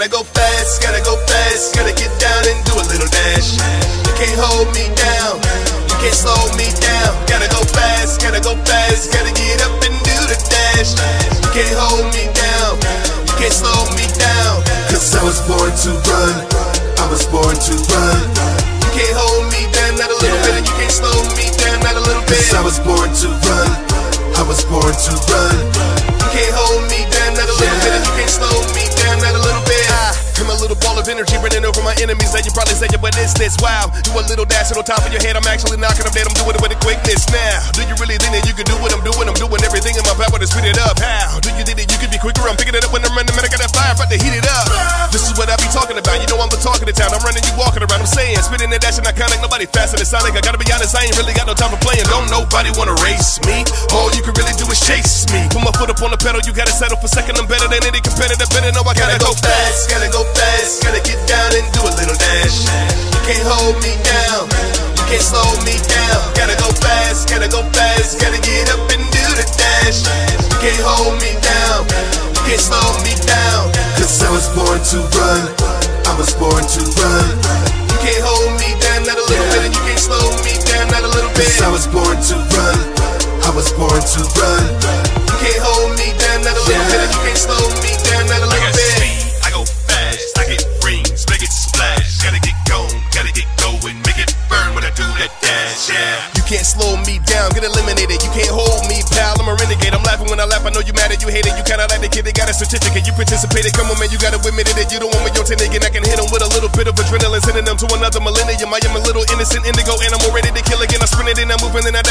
Gotta go fast, gotta get down and do a little dash. You can't hold me down, you can't slow me down. Gotta go fast, gotta get up and do the dash. You can't hold me down, you can't slow me down. Cause I was born to run, I was born to run. You can't hold me down, not a little bit, and you can't slow me down, not a little bit. Cause I was born to run, I was born to run. You can't hold me down, not a little bit, and you can't slow me down, not a little bit. I'm a little ball of energy running over my enemies that you probably say, yeah, but it's this. Wow, do a little dash on top of your head, I'm actually knocking them dead, I'm doing it with a quickness. Now, do you really think that you can do what I'm doing? I'm doing everything in my power to speed it up. How do you think that you could be quicker? I'm picking it up when I'm running, man, I got that fire, about to heat it up. This is what I be talking about, you know I'm the talk of the town. I'm running, you walking around, I'm saying, spitting and dashing, iconic, nobody faster than Sonic. I gotta be honest, I ain't really got no time for playing. Don't nobody wanna race me, all you can really do is chase me. Put my foot up on the pedal, you gotta settle for second, I'm better than any competitor. Better know I gotta go fast, gotta get down and do a little dash. You can't hold me down, you can't slow me down. Gotta go fast, gotta get up and do the dash. You can't hold me down, you can't slow me down. Cause I was born to run, I was born to run. You can't hold me down, not a little bit, and you can't slow me down, not a little bit. Cause I was born to run, I was born to run. You can't hold me down, not a little bit, and you can't slow me down, not a little bit. I go fast, I get rings, make it splash. Gotta get going, make it burn when I do that dash, yeah. You can't slow me down, get eliminated. You can't hold me, pal, I'm a renegade. I'm laughing when I laugh, I know you mad at you hate it. You kinda like the kid that got a certificate, you participated. Come on man, you gotta admit it. You don't want me, your teenager, I can hit him with a little bit of adrenaline, sending them to another millennium. I am a little innocent indigo animal, ready to kill again. I sprint it and I'm moving and I